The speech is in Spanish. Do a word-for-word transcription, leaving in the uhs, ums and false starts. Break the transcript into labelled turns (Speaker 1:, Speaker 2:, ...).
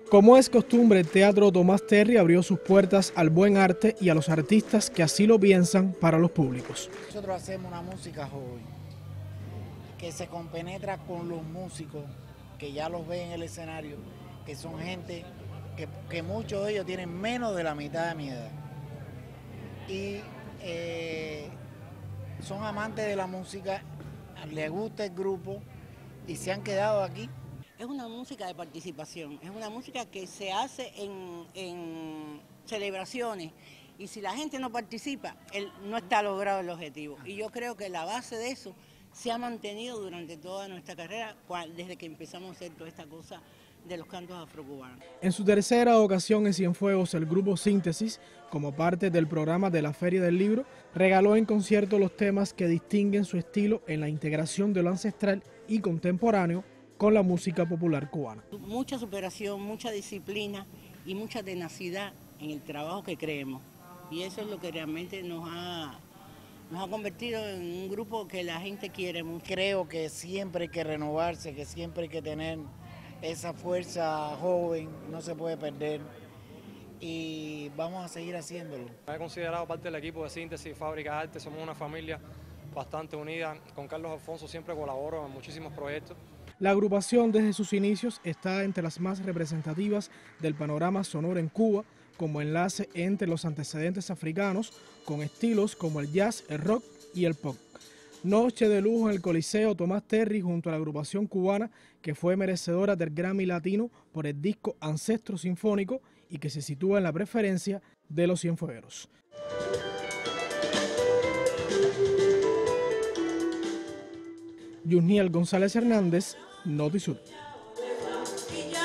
Speaker 1: Como es costumbre, el Teatro Tomás Terry abrió sus puertas al buen arte y a los artistas que así lo piensan para los públicos.
Speaker 2: Nosotros hacemos una música joven, que se compenetra con los músicos, que ya los ven en el escenario, que son gente que, que muchos de ellos tienen menos de la mitad de mi edad. Y eh, son amantes de la música, les gusta el grupo y se han quedado aquí.
Speaker 3: Es una música de participación, es una música que se hace en, en celebraciones y si la gente no participa, él no está logrado el objetivo. Y yo creo que la base de eso se ha mantenido durante toda nuestra carrera, desde que empezamos a hacer toda esta cosa de los cantos afrocubanos.
Speaker 1: En su tercera ocasión en Cienfuegos, el grupo Síntesis, como parte del programa de la Feria del Libro, regaló en concierto los temas que distinguen su estilo en la integración de lo ancestral y contemporáneo con la música popular cubana.
Speaker 3: Mucha superación, mucha disciplina y mucha tenacidad en el trabajo que creemos. Y eso es lo que realmente nos ha, nos ha convertido en un grupo que la gente quiere mucho.
Speaker 2: Creo que siempre hay que renovarse, que siempre hay que tener esa fuerza joven, no se puede perder. Y vamos a seguir haciéndolo.
Speaker 4: Me he considerado parte del equipo de Síntesis, Fábrica de Arte, somos una familia bastante unida. Con Carlos Alfonso siempre colaboro en muchísimos proyectos.
Speaker 1: La agrupación desde sus inicios está entre las más representativas del panorama sonoro en Cuba, como enlace entre los antecedentes africanos con estilos como el jazz, el rock y el pop. Noche de lujo en el Coliseo Tomás Terry junto a la agrupación cubana que fue merecedora del Grammy Latino por el disco Ancestro Sinfónico y que se sitúa en la preferencia de los cienfuegueros. Yusniel González Hernández, Notisur.